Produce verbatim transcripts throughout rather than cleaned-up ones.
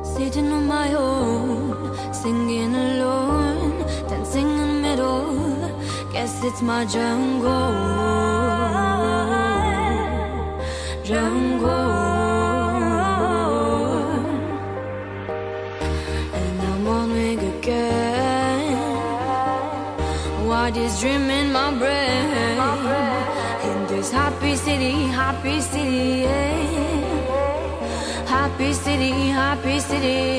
Sitting on my own, singing alone, dancing in the middle. Guess it's my jungle, jungle. And I'm wondering again, what is dream in my brain? In this happy city, happy city, yeah. Happy city, happy city.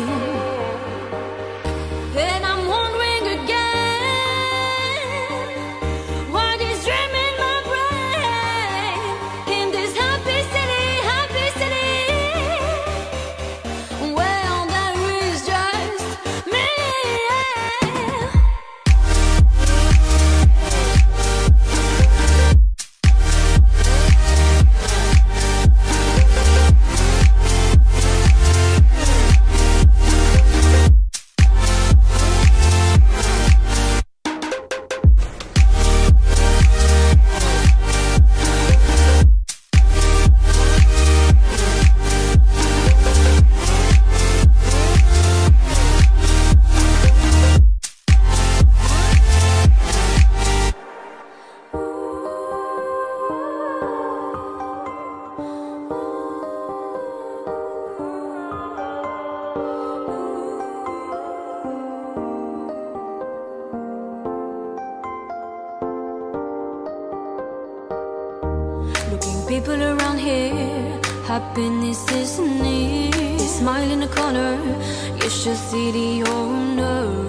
And I'm wondering again, what is dreaming my brain? In this happy city, happy city, well, there is just me. Looking people around here, happiness is near. Smile in the corner, you should see the owner.